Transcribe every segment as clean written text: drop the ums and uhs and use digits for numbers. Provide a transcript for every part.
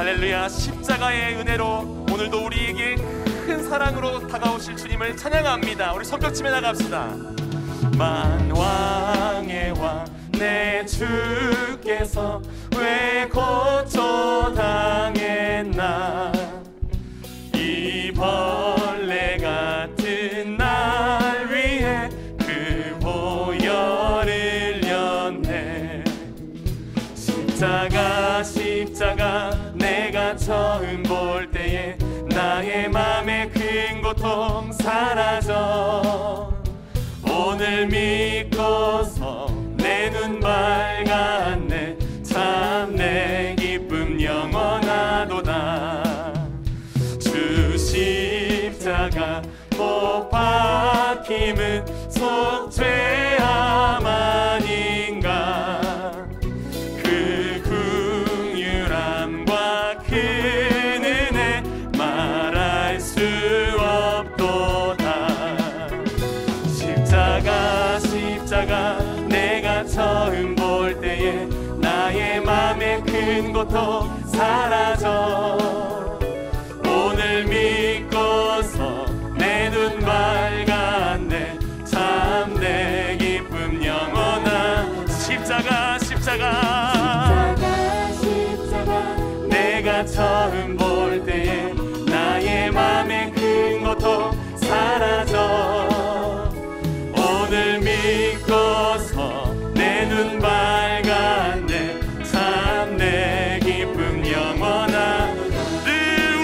할렐루야. 십자가의 은혜로 오늘도 우리에게 큰 사랑으로 다가오실 주님을 찬양합니다. 우리 손뼉치며 나갑시다. 만왕의 왕 내 주께서 왜 고초당했나. 이 벌레 같은 날 위해 그 보혈을 흘렸네. 십자가 내가 처음 볼 때에 나의 맘에 큰 고통 사라져. 오늘 믿고서 내 눈 밝았네. 참 내 기쁨 영원하도다. 주 십자가 못 박힘은 속죄함 아닌가. 그 긍휼함과 큰 은혜 말할 수 없도다. 십자가 내가 처음 볼 때에 나의 맘에 큰 고통 사라져. 오늘 믿고서 내 눈 밝았네. 참 내 기쁨 영원한. 십자가 내가 처음 볼 때에 나의 맘에 큰 고통 사라져. 오늘 믿고서 내 눈 밝았네. 참 내 기쁨 영원한. 늘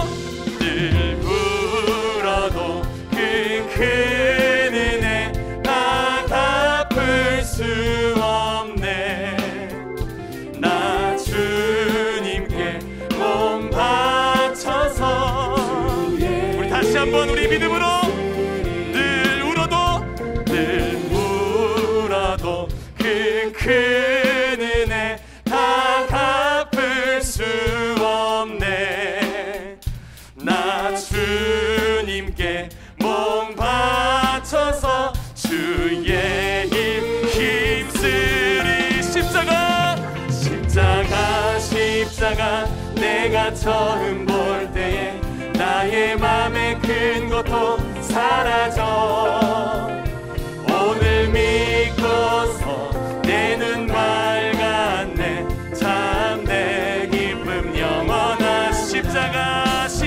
울어도 그 큰 은혜 다 갚을 수 없네. 나 주님께 몸 바쳐서. 우리 다시 한번 우리 믿음으로. 늘 울어도 그 큰 은혜 다 갚을 수 없네. 나 주님께 몸 바쳐서 주의 힘 힘쓰리. 십자가 내가 처음 볼 때에 나의 맘에 큰 고통 사라져. 오늘 믿고서 내 눈 밝았네. 참 내 기쁨 영원한. 십자가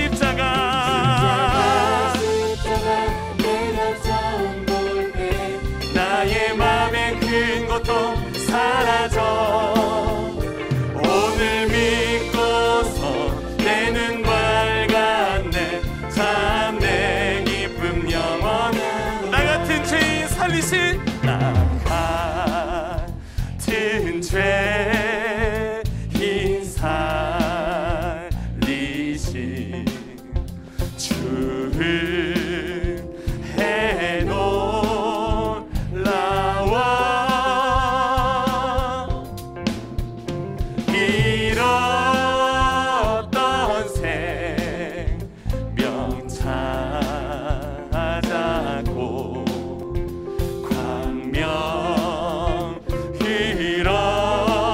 내가 처음 볼 때 나의 맘에 큰 고통 사라져. 오늘 믿고서 내 눈 밝았네. 참 내 기쁨 영원한. 나 같은 죄인 살리신. 나 같은 죄인 살리신 주를 해놀라와. 잃었던 생명 찾았고 광명 흘러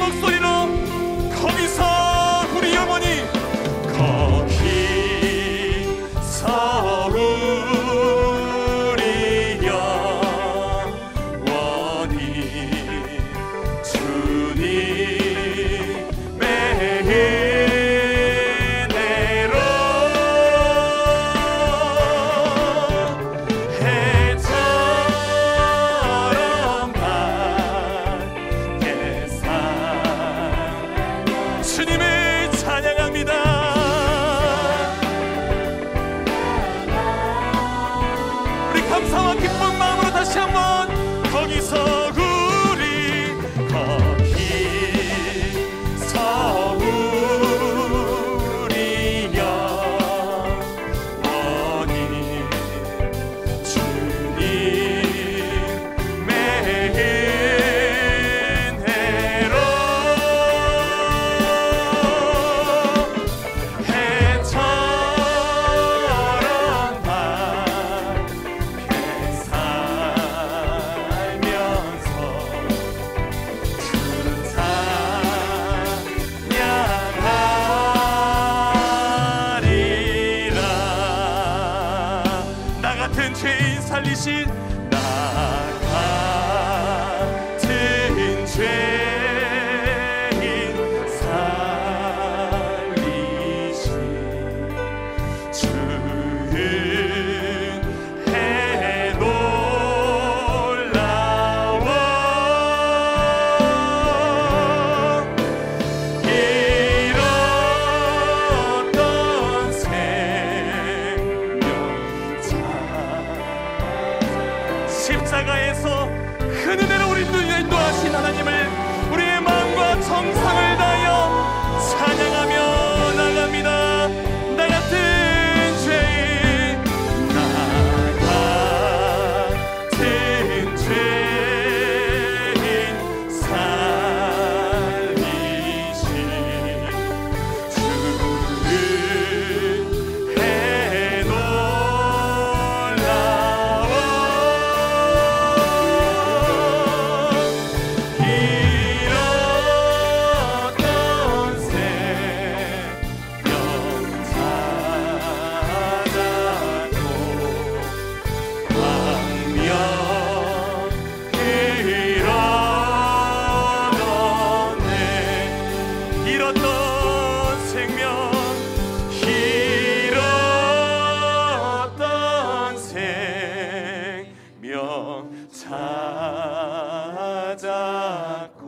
목소리로 거기서 우리 영원히 거기서 우리 영원히 주님의 은혜로 해처럼 밝게 주님을 찬양합니다. 우리 감사와 기쁜 마음으로 다시 한번 거기서 우리 거기서 우리 영원히 주님의 은혜로 해처럼 밝게 살면서 주를 찬양하리라. 나 같은 죄인 살리신 나 같은 죄인 살리신 주의 은혜 놀라워 잃었던 생명 십자가에서 큰 은혜로 우리 인도하신 하나님을 우리의 마음과 정성을 다하여 찬양하며 나갑니다. 나 같은 죄인 나 같은 죄인 살리신 주의 은혜 놀라워 잃었던 생명 찾았고 광명 잃어뒀네. 잃었던 생명 잃었던 생명 찾았고